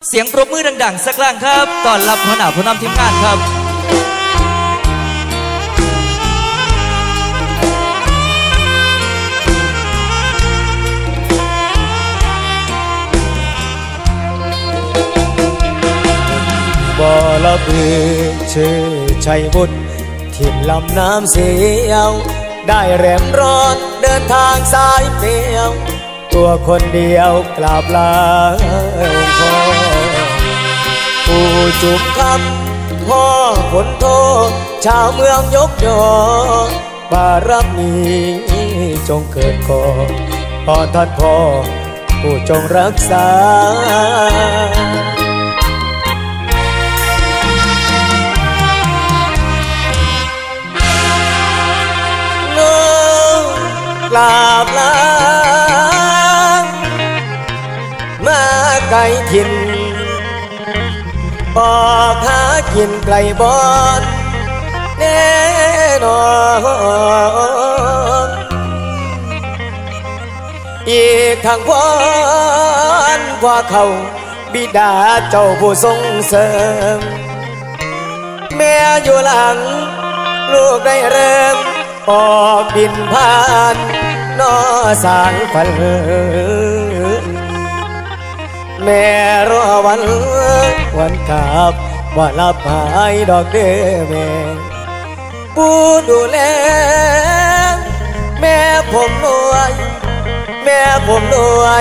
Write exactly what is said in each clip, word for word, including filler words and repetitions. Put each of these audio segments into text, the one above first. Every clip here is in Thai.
เสียงปรบมือดังๆสักครั้งครับต้อนรับหัวหน้าผู้นำทีมงานครับบ่ละเบือชื่อชัยบุตรถิ่นลำน้ำเสียวได้แรมร้อนเดินทางสายเปลี่ยวตัวคนเดียวกราบลาพ่อผู้จุบคำพ่อฝนโทชาวเมืองยกยอบารมีจงเกิดก่อพอท่านพ่อผู้จงรักษากราบลามาไกลถิ่นออกหากินไกลบอนแน่นอนอีกทางพรว่าเขาบิดาเจ้าผู้ทรงเสริมแม่อยู่หลังลูกได้เริ่มออกบินผ่านนอสางฝันแม่รอวันวันกลับว่ารับหายดอกเด้อแม่ผู้ดูแลแม่ผมรวยแม่ผมรวย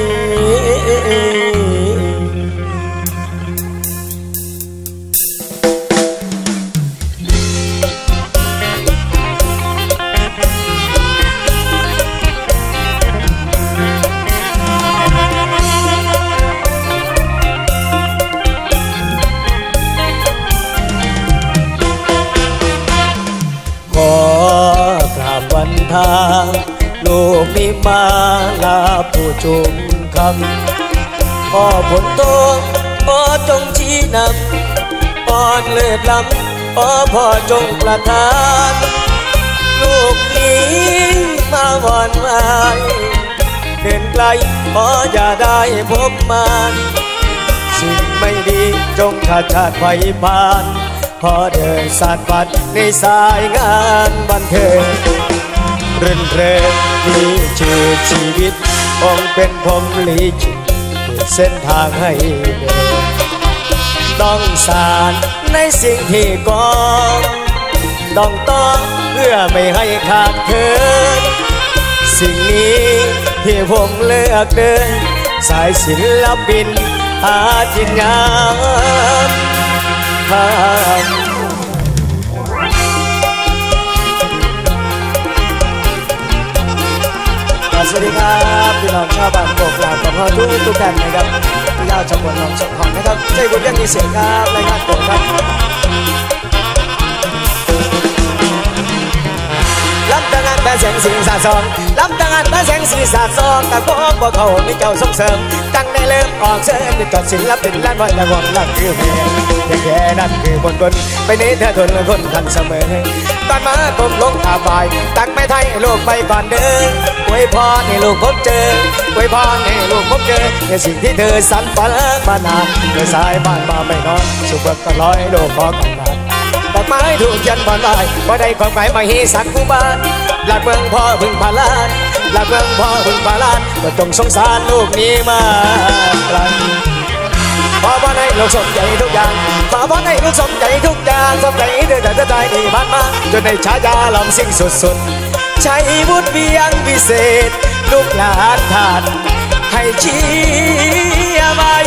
ลูกมีมาลาผู้จุมคำพ่อผลโตพ่อจงชี้นำอ่อนเลิศล้ำพ่อพ่อจงประทานลูกนี้มาหวานไว้เดินไกลพ่ออย่าได้พบมันสิ่งไม่ดีจงขาดชาติไฟผ่านพ่อเดินสาดปัดในสายงานบันเทิงรื่นเริงที่ชื่อชีวิตคงเป็นผมลิขิตเส้นทางให้เดินต้องสานในสิ่งที่ก่อนต้องต้องเพื่อไม่ให้ขาดเคินสิ่งนี้ที่ผมเลือกเดินสายศิลปินหาจิตงามทำสวัสดีครับพี่น้องชาวบ้านโป่งลาวกับพ่อทุกทุกท่านนะครับพี่ยาวจังหวัดหนองจอกหอนนะครับใจบุญยังมีเสียงครับรายงานตัวครับลำตางานแปลเสียงสีสาซองลำตางานแปลเสียงสีสาซองแต่พวกบ่เขาไม่เจ้าส่งเสริมจังได้เริ่มออกเชิญเป็นจอดศิลปินล้านวันละวังลังคือแม่เพียงแค่นั้นคือบนบนไปนี้เธอทนคนทันเสมอตอนมาก้มลงอาบายตักไม่ไทยลูกไปก่อนเดินอวยพรให้ลูกพบเจออวยพรให้ลูกพบเจอในสิ่งที่เธอสั่นฝันมานานเธอสายบ้านมาไม่นอนสุขเบิกตลอยลูกขอกำลังดอกไม้ถูกยันผ่านลายบ่ได้ของหมายมาให้สักผู้บ้านหลักเมืองพ่อพึ่งพาลานหลักเมืองพ่อพึ่งพาลานก็จงสงสารลูกนี้มาครั้งขอพรให้ลูกสมใจทุกอย่างขอพรให้ลูกสมใจทุกอย่างสมใจเดินแต่ใจดีผ่านมาจนในฉายาลำสิ่งสุดๆใช้บุญเวียงพิเศษลูกหลานทานให้เชียร์ไว้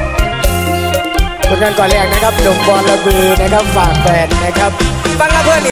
ผลงานก่อนแรกนะครับหนุ่มบอลระบือนะครับฝากแฟนนะครับฟังละเพื่อน